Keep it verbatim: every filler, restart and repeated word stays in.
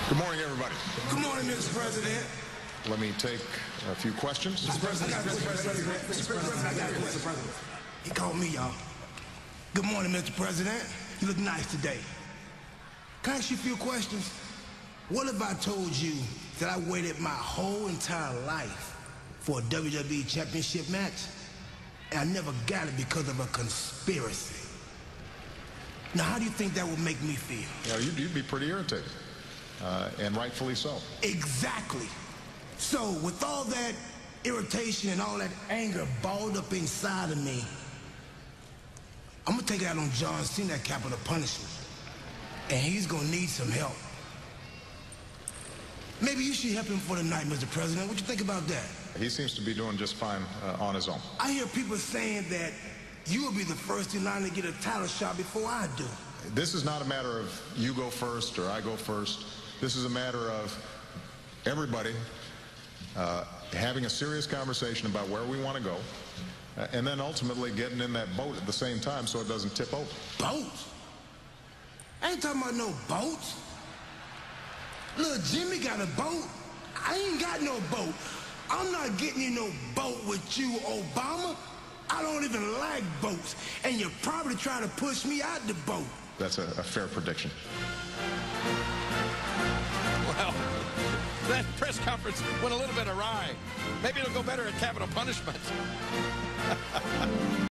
Good morning, everybody. Good morning, Mister President. Let me take a few questions. Mister President, I got a question, Mister President. Mister President, I got a question, President. He called me, y'all. Good morning, Mister President. You look nice today. Can I ask you a few questions? What if I told you that I waited my whole entire life for a W W E Championship match, and I never got it because of a conspiracy? Now, how do you think that would make me feel? Yeah, you'd, you'd be pretty irritated, uh, and rightfully so. Exactly. So, with all that irritation and all that anger balled up inside of me, I'm gonna take it out on John Cena, capital punishment. And he's gonna need some help. Maybe you should help him for the night, Mister President. What you think about that? He seems to be doing just fine uh, on his own. I hear people saying that you will be the first in line to get a title shot before I do. This is not a matter of you go first or I go first. This is a matter of everybody uh, having a serious conversation about where we want to go, uh, and then ultimately getting in that boat at the same time so it doesn't tip over. Boats? I ain't talking about no boats. Look, Jimmy got a boat. I ain't got no boat. I'm not getting in no boat with you, Obama. I don't even like boats. And you're probably trying to push me out the boat. That's a, a fair prediction. Well, that press conference went a little bit awry. Maybe it'll go better at capital punishment.